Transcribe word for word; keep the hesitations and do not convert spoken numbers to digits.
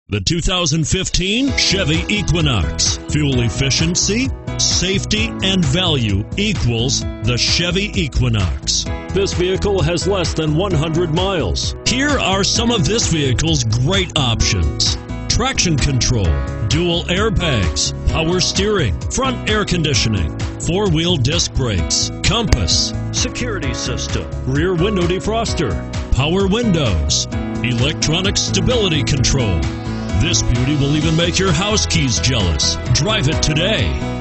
The two thousand fifteen Chevy Equinox. Fuel efficiency, safety, and value equals the Chevy Equinox. This vehicle has less than one hundred miles. Here are some of this vehicle's great options: traction control, dual airbags, power steering, front air conditioning, four-wheel disc brakes, compass, security system, rear window defroster, power windows, electronic stability control. This beauty will even make your house keys jealous. Drive it today.